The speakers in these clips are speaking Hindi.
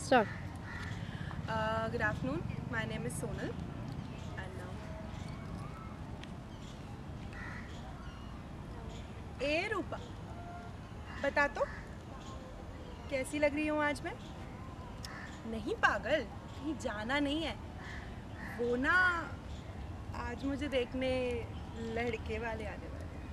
Start. Good afternoon. My name is Sonal. And now, ए रूपा, बता तो कैसी लग रही हूँ आज मैं? नहीं पागल, कहीं जाना नहीं है। वो ना आज मुझे देखने लड़के वाले आने वाले हैं।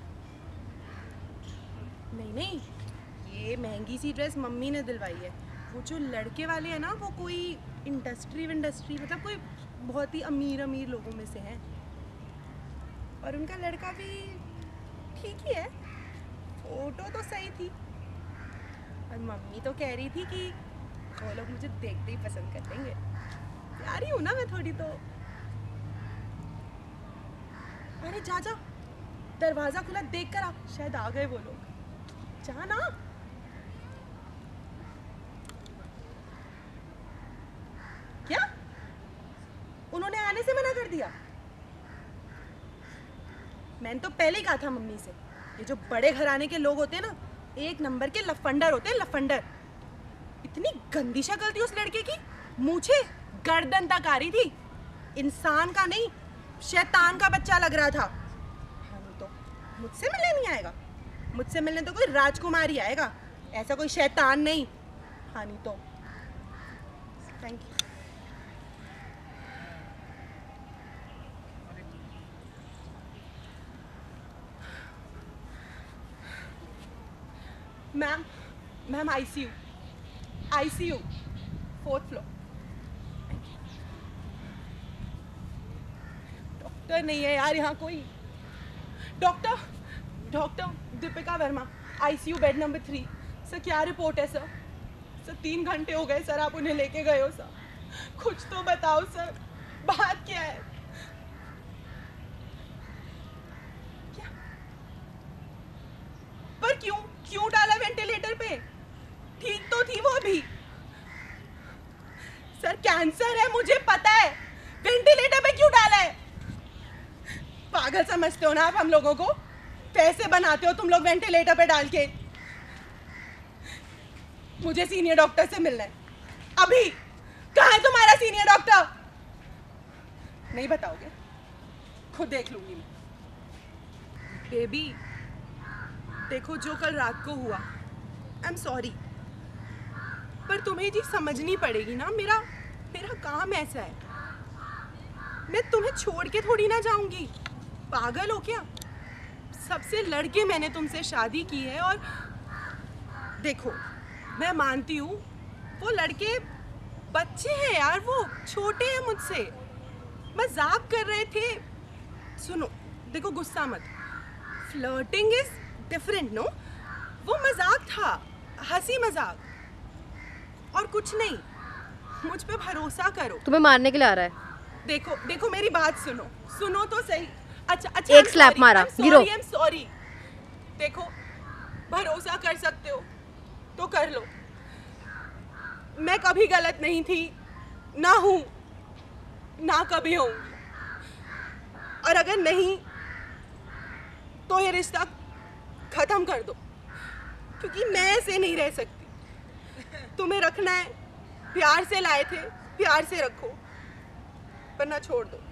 नहीं नहीं, ये महंगी सी ड्रेस मम्मी ने दिलवाई है। वो जो लड़के वाले हैं ना, वो कोई इंडस्ट्री मतलब कोई बहुत ही अमीर लोगों में से हैं। और उनका लड़का भी ठीक ही है, फोटो तो सही थी। और मम्मी तो कह रही थी कि वो लोग मुझे देखते ही पसंद कर लेंगे। प्यारी हूँ ना मैं थोड़ी तो। अरे जा जा, दरवाजा खुला देख कर आ, शायद आ गए वो लोग। जा ना। क्या उन्होंने आने से मना कर दिया? मैंने तो पहले ही कहा था मम्मी से, ये जो बड़े घराने के लोग होते हैं ना, एक नंबर के लफंडर होते हैं, लफंडर। इतनी गंदी शक्ल थी उस लड़के की, मूछे गर्दन तक आ रही थी। इंसान का नहीं, शैतान का बच्चा लग रहा था। हाँ तो मुझसे मिलने नहीं आएगा? मुझसे मिलने तो कोई राजकुमार ही आएगा, ऐसा कोई शैतान नहीं। हाँ नहीं तो thank you. Ma'am ICU 4th floor. Doctor नहीं है यार यहाँ कोई। Doctor Deepika Verma, ICU bed number 3। Sir क्या रिपोर्ट है सर? 3 घंटे हो गए सर, आप उन्हें लेके गए हो सर। कुछ तो बताओ सर, बात क्या है? क्या? पर क्यों डाला वेंटिलेटर पे? ठीक तो थी वो भी। सर कैंसर है, मुझे पता है, वेंटिलेटर पे क्यों डाला है? पागल समझते हो ना आप हम लोगों को? पैसे बनाते हो तुम लोग वेंटिलेटर पे डाल के। मुझे सीनियर डॉक्टर से मिलना है अभी। कहाँ है तुम्हारा सीनियर डॉक्टर? नहीं बताओगे? खुद देख लूंगी मैं। बेबी देखो, जो कल रात को हुआ, आई एम सॉरी, पर तुम्हें जी समझनी पड़ेगी ना, मेरा काम ऐसा है। मैं तुम्हें छोड़ के थोड़ी ना जाऊंगी, पागल हो क्या? सबसे लड़के मैंने तुमसे शादी की है। और देखो, मैं मानती हूँ वो लड़के बच्चे हैं यार, वो छोटे हैं मुझसे, मजाक कर रहे थे। सुनो देखो, गुस्सा मत, फ्लर्टिंग इज डिफरेंट नो। वो मजाक था, हंसी मजाक और कुछ नहीं। मुझ पे भरोसा करो। तुम्हें मारने के लिए आ रहा है। देखो मेरी बात सुनो तो सही। अच्छा एक स्लैप मारा, गिरो। I am sorry. देखो, भरोसा कर सकते हो तो कर लो। मैं कभी गलत नहीं थी, ना हूं, ना कभी होंगी। और अगर नहीं तो ये रिश्ता खत्म कर दो, क्योंकि मैं ऐसे नहीं रह सकती। तुम्हें रखना है, प्यार से लाए थे, प्यार से रखो, वरना छोड़ दो।